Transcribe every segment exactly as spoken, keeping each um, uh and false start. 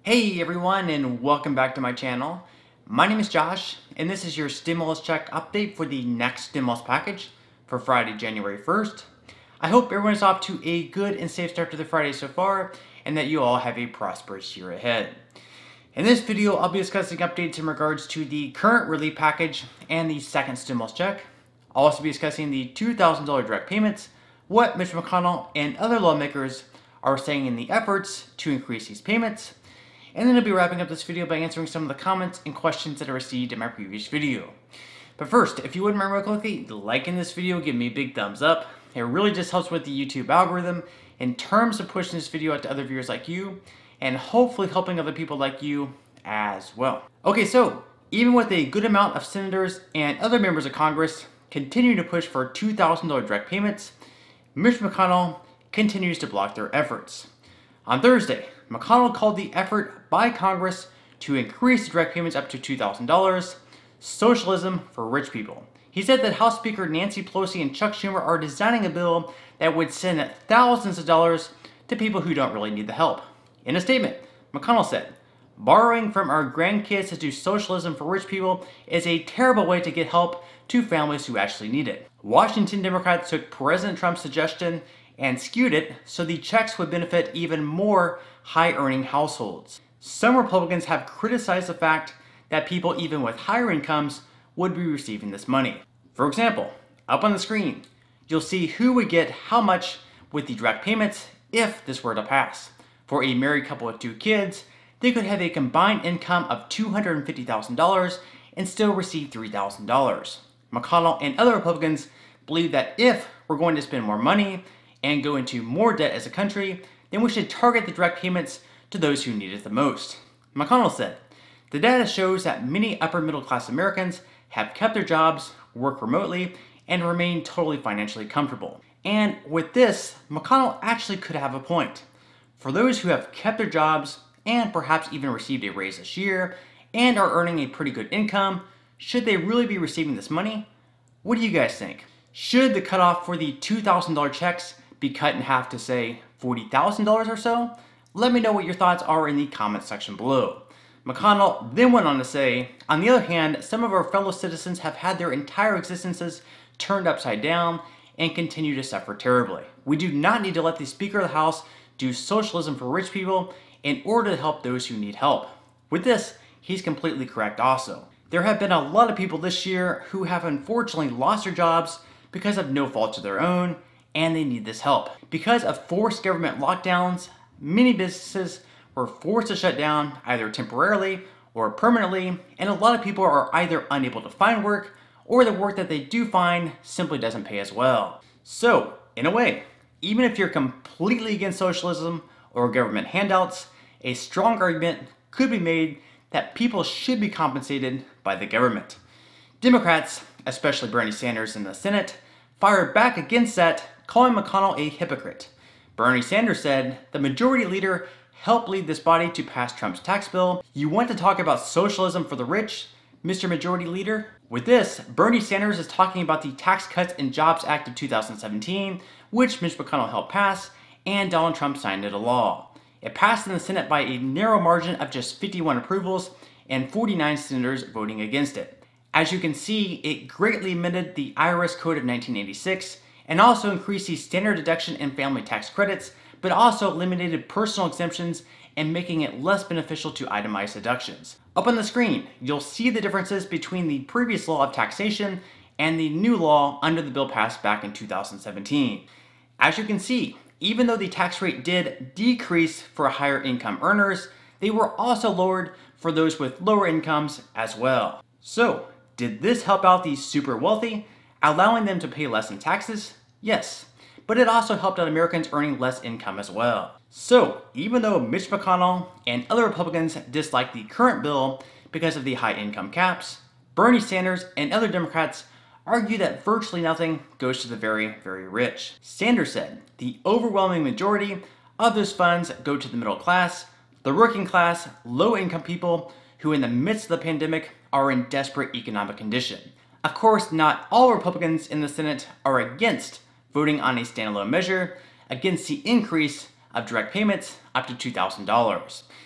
Hey everyone, and welcome back to my channel. My name is Josh, and this is your stimulus check update for the next stimulus package for Friday, January first. I hope everyone is off to a good and safe start to the Friday so far, and that you all have a prosperous year ahead. In this video, I'll be discussing updates in regards to the current relief package and the second stimulus check. I'll also be discussing the two thousand dollar direct payments, what Mitch McConnell and other lawmakers are saying in the efforts to increase these payments, and then I'll be wrapping up this video by answering some of the comments and questions that I received in my previous video. But first, if you wouldn't mind real quickly liking this video, give me a big thumbs up. It really just helps with the YouTube algorithm in terms of pushing this video out to other viewers like you, and hopefully helping other people like you as well. Okay, so even with a good amount of senators and other members of Congress continuing to push for two thousand dollar direct payments, Mitch McConnell continues to block their efforts. On Thursday, McConnell called the effort by Congress to increase the direct payments up to two thousand dollars socialism for rich people. He said that House Speaker Nancy Pelosi and Chuck Schumer are designing a bill that would send thousands of dollars to people who don't really need the help. In a statement, McConnell said, "Borrowing from our grandkids to do socialism for rich people is a terrible way to get help to families who actually need it." Washington Democrats took President Trump's suggestion and skewed it so the checks would benefit even more high-earning households. Some Republicans have criticized the fact that people even with higher incomes would be receiving this money. For example, up on the screen, you'll see who would get how much with the direct payments if this were to pass. For a married couple with two kids, they could have a combined income of two hundred fifty thousand dollars and still receive three thousand dollars. McConnell and other Republicans believe that if we're going to spend more money and go into more debt as a country, then we should target the direct payments to those who need it the most. McConnell said, "The data shows that many upper middle class Americans have kept their jobs, work remotely, and remain totally financially comfortable." And with this, McConnell actually could have a point. For those who have kept their jobs and perhaps even received a raise this year and are earning a pretty good income, should they really be receiving this money? What do you guys think? Should the cutoff for the two thousand dollar checks be cut in half to say forty thousand dollars or so? Let me know what your thoughts are in the comments section below. McConnell then went on to say, "On the other hand, some of our fellow citizens have had their entire existences turned upside down and continue to suffer terribly. We do not need to let the Speaker of the House do socialism for rich people in order to help those who need help." With this, he's completely correct also. There have been a lot of people this year who have unfortunately lost their jobs because of no fault of their own, and they need this help. Because of forced government lockdowns, many businesses were forced to shut down either temporarily or permanently, and a lot of people are either unable to find work or the work that they do find simply doesn't pay as well. So, in a way, even if you're completely against socialism or government handouts, a strong argument could be made that people should be compensated by the government. Democrats, especially Bernie Sanders in the Senate, fired back against that, calling McConnell a hypocrite. Bernie Sanders said, "The majority leader helped lead this body to pass Trump's tax bill. You want to talk about socialism for the rich, Mister Majority Leader?" With this, Bernie Sanders is talking about the Tax Cuts and Jobs Act of two thousand seventeen, which Mitch McConnell helped pass, and Donald Trump signed into law. It passed in the Senate by a narrow margin of just fifty-one approvals and forty-nine senators voting against it. As you can see, it greatly amended the I R S Code of nineteen eighty-six and also increased the standard deduction and family tax credits, but also eliminated personal exemptions and making it less beneficial to itemize deductions. Up on the screen, you'll see the differences between the previous law of taxation and the new law under the bill passed back in two thousand seventeen. As you can see, even though the tax rate did decrease for higher income earners, they were also lowered for those with lower incomes as well. So, did this help out the super wealthy, allowing them to pay less in taxes? Yes, but it also helped out Americans earning less income as well. So, even though Mitch McConnell and other Republicans dislike the current bill because of the high income caps, Bernie Sanders and other Democrats argue that virtually nothing goes to the very, very rich. Sanders said the overwhelming majority of those funds go to the middle class, the working class, low-income people who in the midst of the pandemic are in desperate economic condition. Of course, not all Republicans in the Senate are against voting on a standalone measure against the increase of direct payments up to two thousand dollars.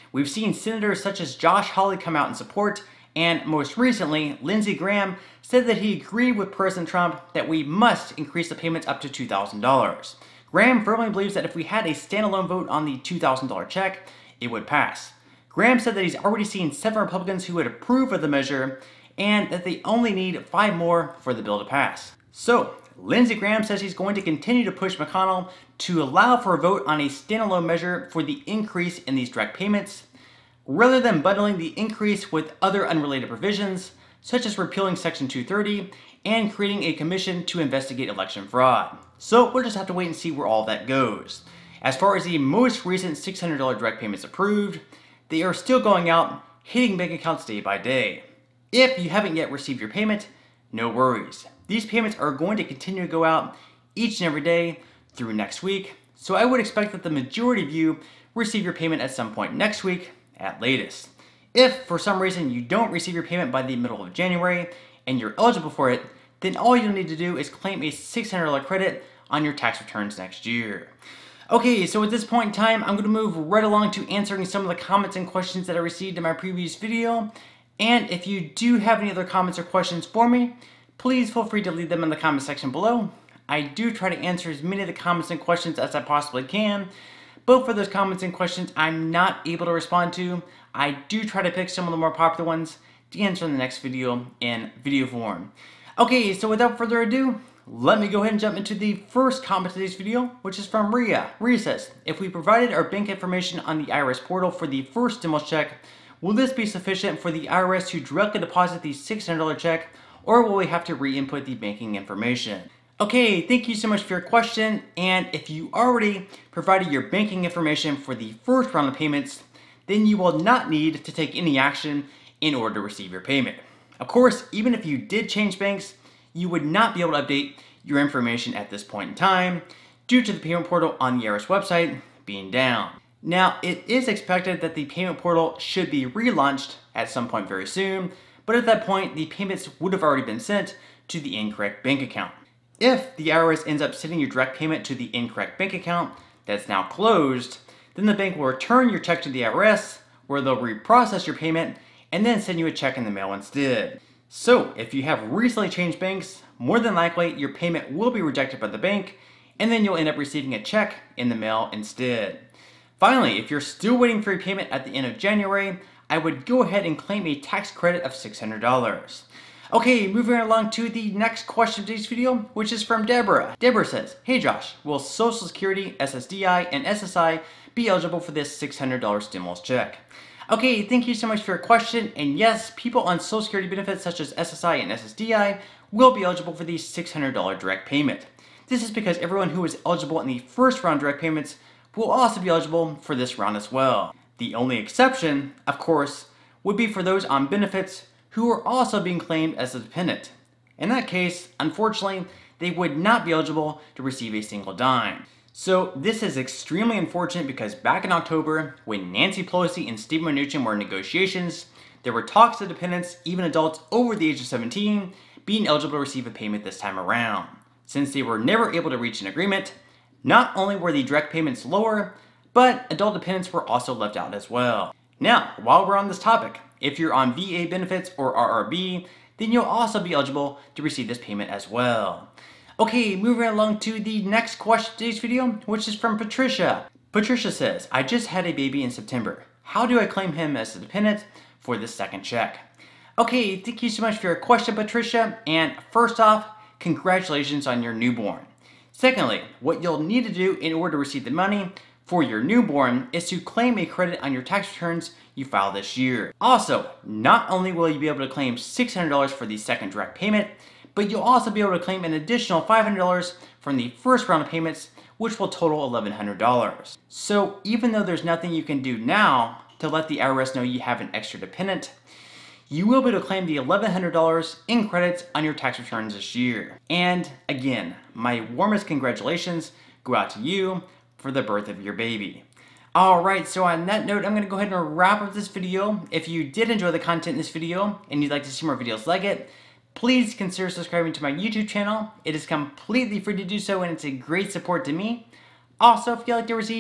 We've seen senators such as Josh Hawley come out in support, and most recently, Lindsey Graham said that he agreed with President Trump that we must increase the payments up to two thousand dollars. Graham firmly believes that if we had a standalone vote on the two thousand dollar check, it would pass. Graham said that he's already seen seven Republicans who would approve of the measure, and that they only need five more for the bill to pass. So, Lindsey Graham says he's going to continue to push McConnell to allow for a vote on a standalone measure for the increase in these direct payments, rather than bundling the increase with other unrelated provisions, such as repealing Section two thirty and creating a commission to investigate election fraud. So we'll just have to wait and see where all that goes. As far as the most recent six hundred dollar direct payments approved, they are still going out, hitting bank accounts day by day. If you haven't yet received your payment, no worries. These payments are going to continue to go out each and every day through next week, so I would expect that the majority of you receive your payment at some point next week at latest. If for some reason you don't receive your payment by the middle of January and you're eligible for it, then all you'll need to do is claim a six hundred dollar credit on your tax returns next year. Okay, so at this point in time, I'm going to move right along to answering some of the comments and questions that I received in my previous video. And if you do have any other comments or questions for me, please feel free to leave them in the comment section below. I do try to answer as many of the comments and questions as I possibly can, but for those comments and questions I'm not able to respond to, I do try to pick some of the more popular ones to answer in the next video in video form. Okay, so without further ado, let me go ahead and jump into the first comment of today's video, which is from Rhea. Rhea says, if we provided our bank information on the I R S portal for the first stimulus check, will this be sufficient for the I R S to directly deposit the six hundred dollar check, or will we have to re-input the banking information? Okay, thank you so much for your question, and if you already provided your banking information for the first round of payments, then you will not need to take any action in order to receive your payment. Of course, even if you did change banks, you would not be able to update your information at this point in time due to the payment portal on the I R S website being down. Now, it is expected that the payment portal should be relaunched at some point very soon, but at that point, the payments would have already been sent to the incorrect bank account. If the I R S ends up sending your direct payment to the incorrect bank account that's now closed, then the bank will return your check to the I R S, where they'll reprocess your payment and then send you a check in the mail instead. So, if you have recently changed banks, more than likely your payment will be rejected by the bank, and then you'll end up receiving a check in the mail instead. Finally, if you're still waiting for your payment at the end of January, I would go ahead and claim a tax credit of six hundred dollars. Okay, moving along to the next question of today's video, which is from Deborah. Deborah says, hey Josh, will Social Security, S S D I, and S S I be eligible for this six hundred dollar stimulus check? Okay, thank you so much for your question, and yes, people on Social Security benefits such as S S I and S S D I will be eligible for the six hundred dollar direct payment. This is because everyone who was eligible in the first round direct payments will also be eligible for this round as well. The only exception, of course, would be for those on benefits who are also being claimed as a dependent. In that case, unfortunately, they would not be eligible to receive a single dime. So this is extremely unfortunate because back in October, when Nancy Pelosi and Steve Mnuchin were in negotiations, there were talks of dependents, even adults over the age of seventeen, being eligible to receive a payment this time around. Since they were never able to reach an agreement, not only were the direct payments lower, but adult dependents were also left out as well. Now, while we're on this topic, if you're on V A benefits or R R B, then you'll also be eligible to receive this payment as well. Okay, moving along to the next question of today's video, which is from Patricia. Patricia says, I just had a baby in September. How do I claim him as a dependent for this second check? Okay, thank you so much for your question, Patricia. And first off, congratulations on your newborn. Secondly, what you'll need to do in order to receive the money for your newborn is to claim a credit on your tax returns you file this year. Also, not only will you be able to claim six hundred dollars for the second direct payment, but you'll also be able to claim an additional five hundred dollars from the first round of payments, which will total eleven hundred dollars. So even though there's nothing you can do now to let the I R S know you have an extra dependent, you will be able to claim the eleven hundred dollars in credits on your tax returns this year. And again, my warmest congratulations go out to you for the birth of your baby. Alright, so on that note, I'm going to go ahead and wrap up this video. If you did enjoy the content in this video and you'd like to see more videos like it, please consider subscribing to my YouTube channel. It is completely free to do so and it's a great support to me. Also, if you'd like to receive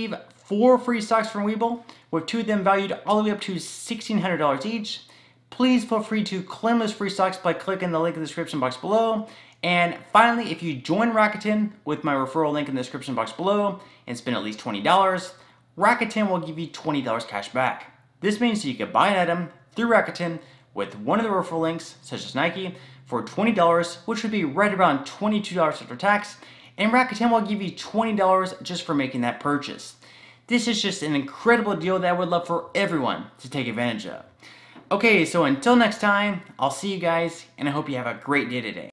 four free stocks from Webull, with two of them valued all the way up to sixteen hundred dollars each. Please feel free to claim those free stocks by clicking the link in the description box below. And finally, if you join Rakuten with my referral link in the description box below and spend at least twenty dollars, Rakuten will give you twenty dollars cash back. This means you can buy an item through Rakuten with one of the referral links, such as Nike, for twenty dollars, which would be right around twenty-two dollars after tax, and Rakuten will give you twenty dollars just for making that purchase. This is just an incredible deal that I would love for everyone to take advantage of. Okay, so until next time, I'll see you guys, and I hope you have a great day today.